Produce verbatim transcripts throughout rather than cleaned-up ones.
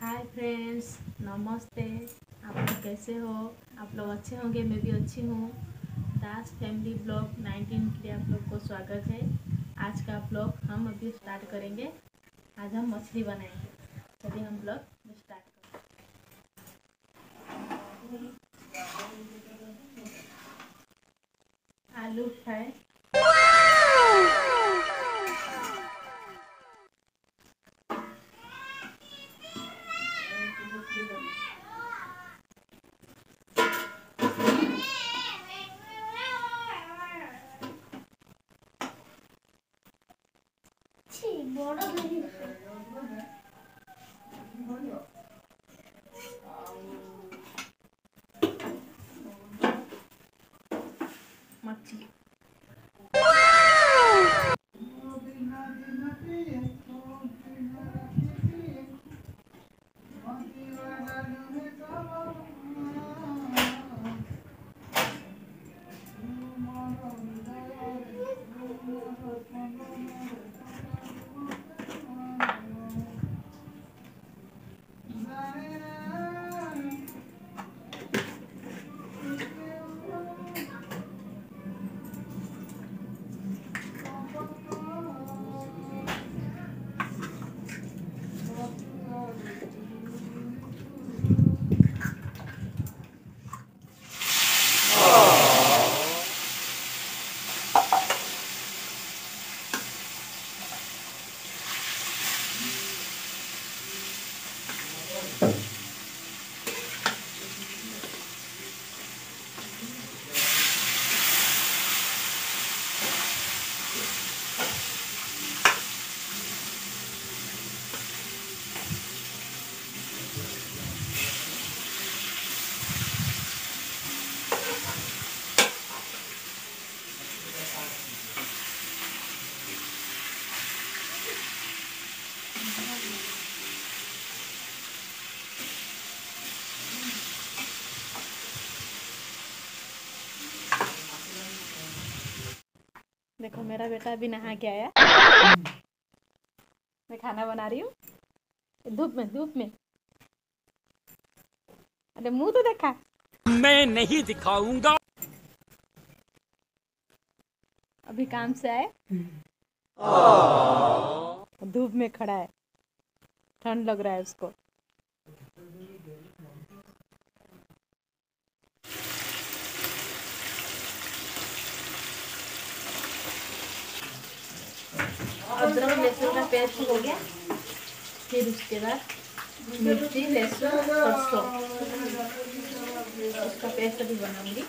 Hi friends, नमस्ते। आप लोग कैसे हो? आप लोग अच्छे होंगे, मैं भी अच्छी हूँ। दास फैमिली ब्लॉग नाइनटीन के लिए आप लोग को स्वागत है। आज का ब्लॉग हम अभी स्टार्ट करेंगे। आज हम मछली बनाएंगे। चलिए हम ब्लॉग स्टार्ट करें। आलू फ्राई, मछली देखो, मेरा बेटा अभी नहा के आया। मैं खाना बना रही हूँ धूप में धूप में अरे मुंह तो देखा। मैं नहीं दिखाऊंगा। अभी काम से आए, धूप में खड़ा है, ठंड लग रहा है उसको। अदरक लहसुन का पेस्ट हो गया। फिर उसके बाद मिर्ची, लहसुन, सरसों, उसका पेस्ट भी बनाऊंगी।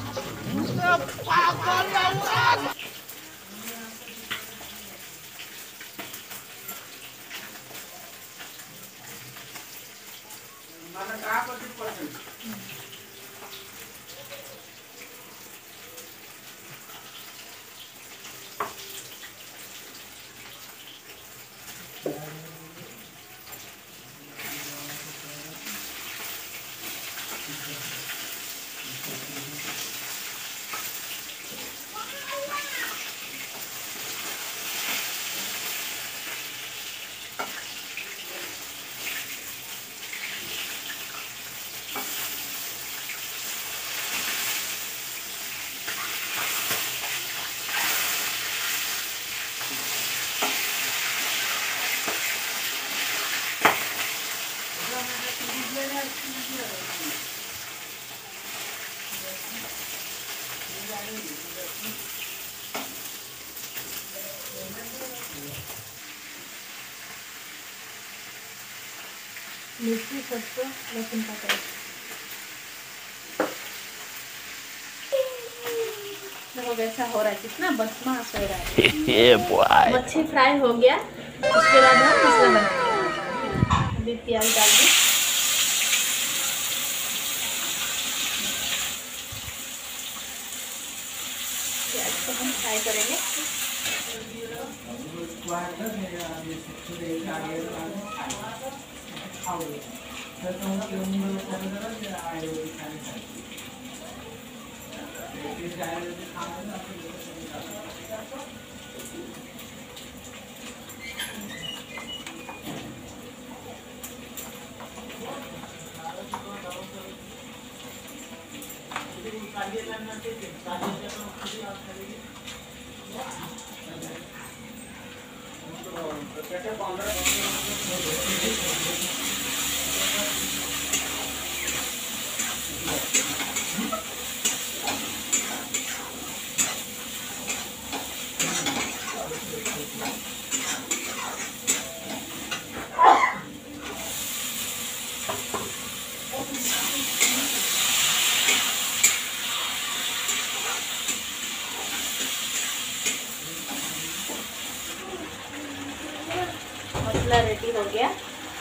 मिर्ची, सरसों, लहसुन का पेस्ट। देखो कैसा हो रहा है, कितना बदमाश हो रहा है। मच्छी फ्राई हो गया। उसके बाद हम मसाला बनाएंगे। अभी प्याज डाल दी। प्याज को हम फ्राई करेंगे। मसाला रेडी हो गया।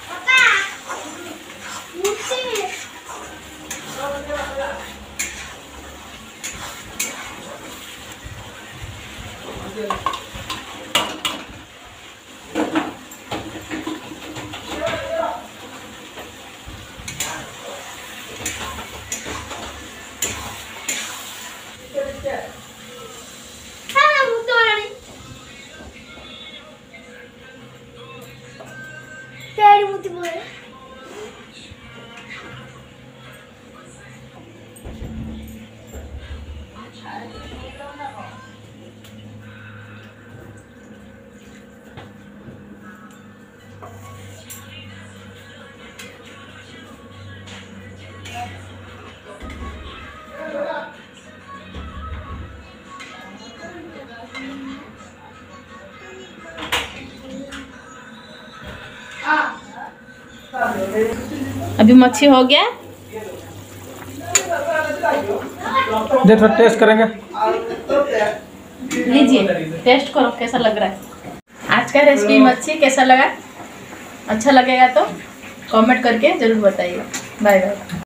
अभी मच्छी हो गया, देखो टेस्ट करेंगे। लीजिए टेस्ट करो कैसा लग रहा है। आज का रेसिपी मच्छी कैसा लगा, अच्छा लगेगा तो कमेंट करके ज़रूर बताइए। Bye bye.